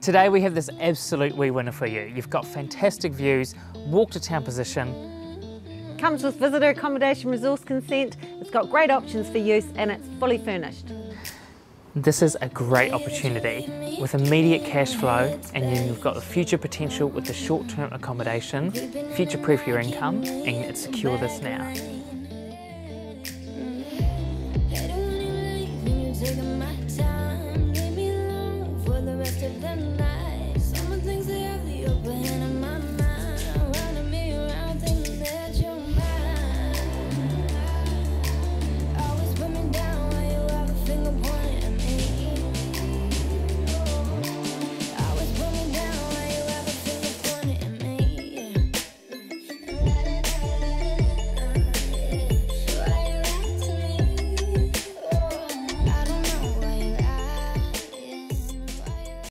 Today we have this absolute wee winner for you. You've got fantastic views, walk to town position. Comes with visitor accommodation resource consent, it's got great options for use and it's fully furnished. This is a great opportunity with immediate cash flow, and then you've got the future potential with the short-term accommodation, future-proof your income and secure this now. Taking my time, give me love for the rest of the night. Some things they have the upper hand in my mind.